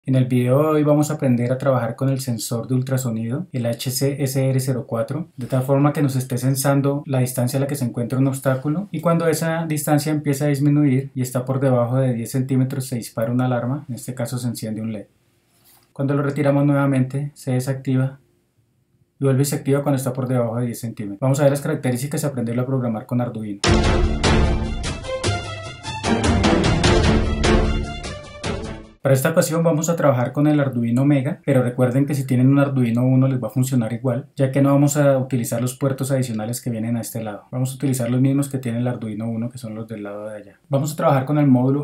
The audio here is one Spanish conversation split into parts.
En el video de hoy vamos a aprender a trabajar con el sensor de ultrasonido, el HC-SR04, de tal forma que nos esté sensando la distancia a la que se encuentra un obstáculo, y cuando esa distancia empieza a disminuir y está por debajo de 10 centímetros se dispara una alarma, en este caso se enciende un LED. Cuando lo retiramos nuevamente se desactiva y vuelve y se activa cuando está por debajo de 10 centímetros. Vamos a ver las características y aprenderlo a programar con Arduino. Para esta ocasión vamos a trabajar con el Arduino Mega, pero recuerden que si tienen un Arduino Uno les va a funcionar igual, ya que no vamos a utilizar los puertos adicionales que vienen a este lado. Vamos a utilizar los mismos que tiene el Arduino Uno, que son los del lado de allá. Vamos a trabajar con el módulo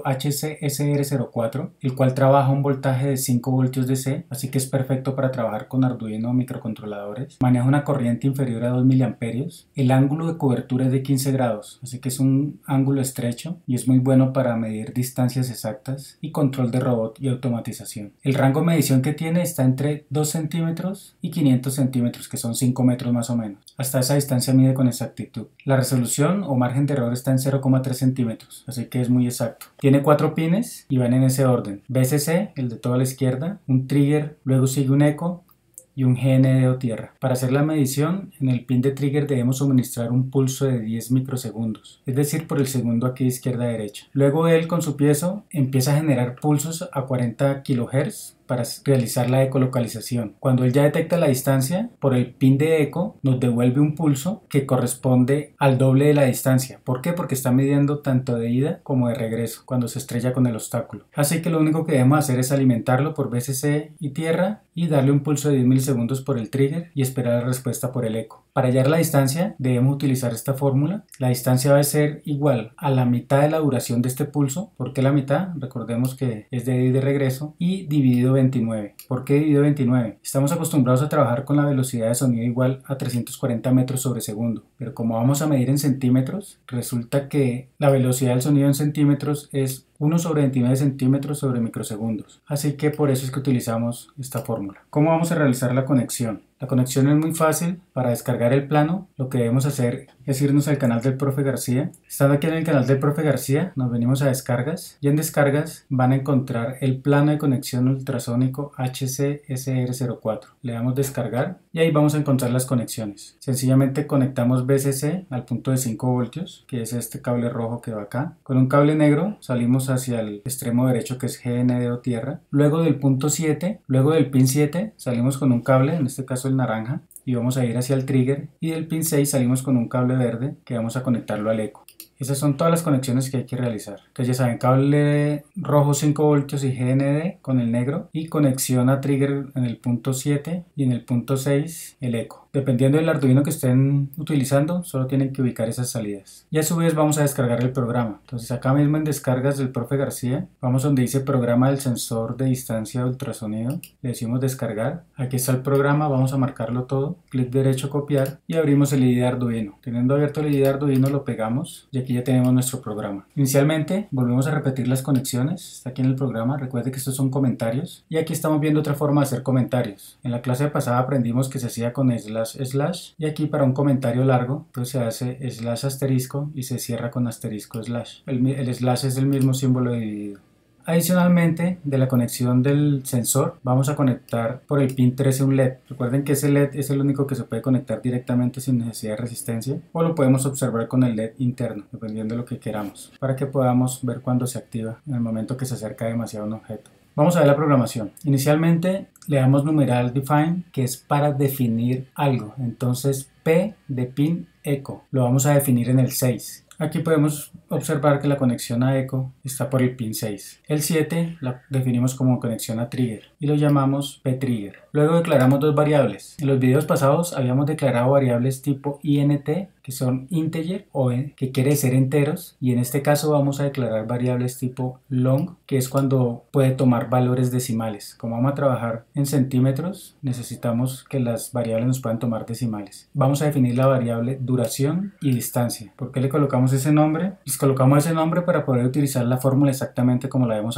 HC-SR04, el cual trabaja un voltaje de 5 voltios DC, así que es perfecto para trabajar con Arduino microcontroladores. Maneja una corriente inferior a 2 mA. El ángulo de cobertura es de 15 grados, así que es un ángulo estrecho y es muy bueno para medir distancias exactas y control de robot y automatización. El rango de medición que tiene está entre 2 centímetros y 500 centímetros, que son 5 metros más o menos. Hasta esa distancia mide con exactitud. La resolución o margen de error está en 0,3 centímetros, así que es muy exacto. Tiene 4 pines y van en ese orden: VCC, el de toda la izquierda, un trigger, luego sigue un eco y un GND o tierra. Para hacer la medición, en el pin de trigger debemos suministrar un pulso de 10 microsegundos, es decir, por el segundo aquí de izquierda a derecha. Luego él, con su piezo, empieza a generar pulsos a 40 kHz para realizar la ecolocalización. Cuando él ya detecta la distancia, por el pin de eco nos devuelve un pulso que corresponde al doble de la distancia. ¿Por qué? Porque está midiendo tanto de ida como de regreso cuando se estrella con el obstáculo. Así que lo único que debemos hacer es alimentarlo por VCC y tierra y darle un pulso de 10 milisegundos por el trigger y esperar la respuesta por el eco. Para hallar la distancia debemos utilizar esta fórmula. La distancia va a ser igual a la mitad de la duración de este pulso. ¿Por qué la mitad? Recordemos que es de ida y de regreso, y dividido 29. ¿Por qué dividido 29? Estamos acostumbrados a trabajar con la velocidad de sonido igual a 340 metros sobre segundo, pero como vamos a medir en centímetros, resulta que la velocidad del sonido en centímetros es 1 sobre 29 centímetros sobre microsegundos. Así que por eso es que utilizamos esta fórmula. ¿Cómo vamos a realizar la conexión? La conexión es muy fácil. Para descargar el plano, lo que debemos hacer es irnos al canal del Profe García. Estando aquí en el canal del Profe García, nos venimos a descargas, y en descargas van a encontrar el plano de conexión ultrasónico HC-SR04. Le damos descargar y ahí vamos a encontrar las conexiones. Sencillamente conectamos VCC al punto de 5 voltios, que es este cable rojo que va acá. Con un cable negro salimos hacia el extremo derecho, que es GND o tierra. Luego del punto 7, luego del pin 7, salimos con un cable, en este caso el naranja, y vamos a ir hacia el trigger, y del pin 6 salimos con un cable verde que vamos a conectarlo al eco. Esas son todas las conexiones que hay que realizar. Entonces ya saben, cable rojo 5 voltios y GND con el negro, y conexión a trigger en el punto 7 y en el punto 6 el eco. Dependiendo del Arduino que estén utilizando, solo tienen que ubicar esas salidas. Y a su vez vamos a descargar el programa. Entonces acá mismo en descargas del Profe García, vamos donde dice programa del sensor de distancia de ultrasonido. Le decimos descargar. Aquí está el programa, vamos a marcarlo todo. Clic derecho, copiar, y abrimos el IDE de Arduino. Teniendo abierto el IDE de Arduino lo pegamos y aquí ya tenemos nuestro programa. Inicialmente volvemos a repetir las conexiones. Está aquí en el programa. Recuerde que estos son comentarios. Y aquí estamos viendo otra forma de hacer comentarios. En la clase pasada aprendimos que se hacía con slash, y aquí para un comentario largo pues se hace slash asterisco y se cierra con asterisco slash. El slash es el mismo símbolo de dividido. Adicionalmente, de la conexión del sensor vamos a conectar por el pin 13 un LED. Recuerden que ese LED es el único que se puede conectar directamente sin necesidad de resistencia, o lo podemos observar con el LED interno, dependiendo de lo que queramos, para que podamos ver cuando se activa en el momento que se acerca demasiado a un objeto. Vamos a ver la programación. Inicialmente le damos numeral define, que es para definir algo. Entonces P de pin eco lo vamos a definir en el 6. Aquí podemos observar que la conexión a eco está por el pin 6. El 7 la definimos como conexión a trigger y lo llamamos ptrigger. Luego declaramos dos variables. En los videos pasados habíamos declarado variables tipo int, que son integer o que quiere decir enteros, y en este caso vamos a declarar variables tipo long, que es cuando puede tomar valores decimales. Como vamos a trabajar en centímetros, necesitamos que las variables nos puedan tomar decimales. Vamos a definir la variable duración y distancia. ¿Por qué le colocamos ese nombre? Les colocamos ese nombre para poder utilizar la fórmula exactamente como la vemos acá.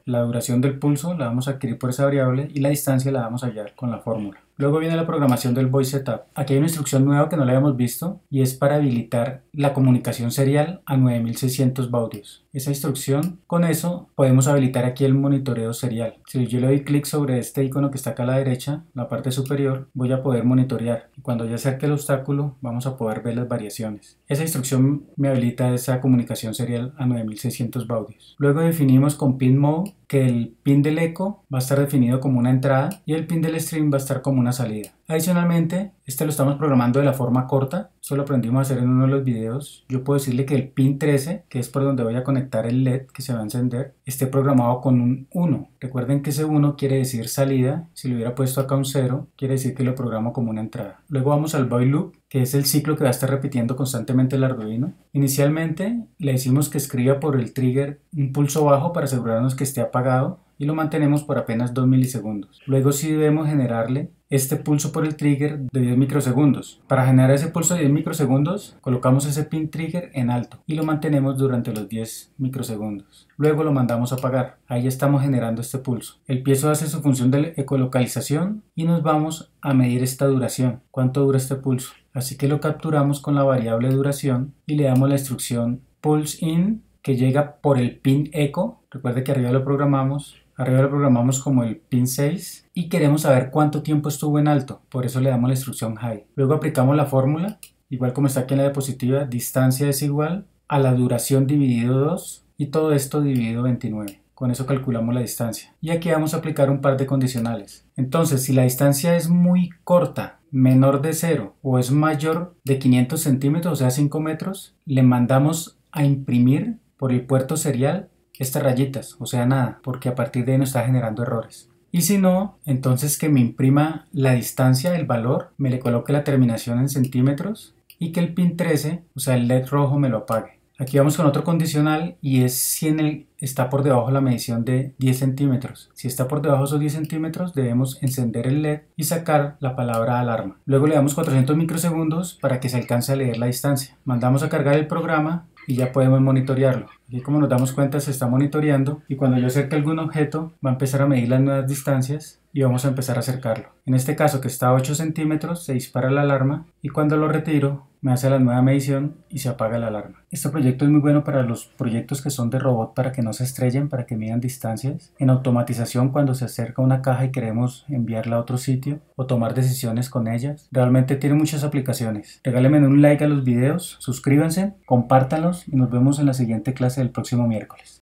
La duración del pulso la vamos a adquirir por esa variable y la distancia la vamos a hallar con la fórmula. Luego viene la programación del voice setup. Aquí hay una instrucción nueva que no la habíamos visto y es para habilitar la comunicación serial a 9600 baudios. Esa instrucción, con eso podemos habilitar aquí el monitoreo serial. Si yo le doy clic sobre este icono que está acá a la derecha, la parte superior, voy a poder monitorear. Y cuando ya acerque el obstáculo, vamos a poder ver las variaciones. Esa instrucción me habilita esa comunicación serial a 9600 baudios. Luego definimos con pin mode que el pin del eco va a estar definido como una entrada y el pin del stream va a estar como una salida. Adicionalmente, este lo estamos programando de la forma corta, eso lo aprendimos a hacer en uno de los videos. Yo puedo decirle que el pin 13, que es por donde voy a conectar el LED que se va a encender, esté programado con un 1. Recuerden que ese 1 quiere decir salida, si le hubiera puesto acá un 0, quiere decir que lo programo como una entrada. Luego vamos al while loop, que es el ciclo que va a estar repitiendo constantemente el Arduino. Inicialmente le decimos que escriba por el trigger un pulso bajo para asegurarnos que esté apagado y lo mantenemos por apenas 2 milisegundos. Luego sí debemos generarle este pulso por el trigger de 10 microsegundos. Para generar ese pulso de 10 microsegundos colocamos ese pin trigger en alto y lo mantenemos durante los 10 microsegundos. Luego lo mandamos a apagar. Ahí estamos generando este pulso. El piezo hace su función de ecolocalización y nos vamos a medir esta duración. ¿Cuánto dura este pulso? Así que lo capturamos con la variable duración y le damos la instrucción pulse in, que llega por el pin eco. Recuerde que arriba lo programamos como el pin 6 y queremos saber cuánto tiempo estuvo en alto, por eso le damos la instrucción high. Luego aplicamos la fórmula, igual como está aquí en la diapositiva, distancia es igual a la duración dividido 2 y todo esto dividido 29. Con eso calculamos la distancia. Y aquí vamos a aplicar un par de condicionales. Entonces, si la distancia es muy corta, menor de 0 o es mayor de 500 centímetros, o sea 5 metros, le mandamos a imprimir por el puerto serial estas rayitas, o sea nada, porque a partir de ahí nos está generando errores. Y si no, entonces que me imprima la distancia, el valor, me le coloque la terminación en centímetros y que el pin 13, o sea el LED rojo, me lo apague. Aquí vamos con otro condicional y es si está por debajo la medición de 10 centímetros. Si está por debajo de esos 10 centímetros debemos encender el LED y sacar la palabra alarma. Luego le damos 400 microsegundos para que se alcance a leer la distancia. Mandamos a cargar el programa y ya podemos monitorearlo. Aquí, como nos damos cuenta, se está monitoreando y cuando yo acerque algún objeto va a empezar a medir las nuevas distancias y vamos a empezar a acercarlo. En este caso, que está a 8 centímetros, se dispara la alarma y cuando lo retiro me hace la nueva medición y se apaga la alarma. Este proyecto es muy bueno para los proyectos que son de robot, para que no se estrellen, para que midan distancias. En automatización, cuando se acerca una caja y queremos enviarla a otro sitio o tomar decisiones con ellas. Realmente tiene muchas aplicaciones. Regálenme un like a los videos, suscríbanse, compártanlos y nos vemos en la siguiente clase del próximo miércoles.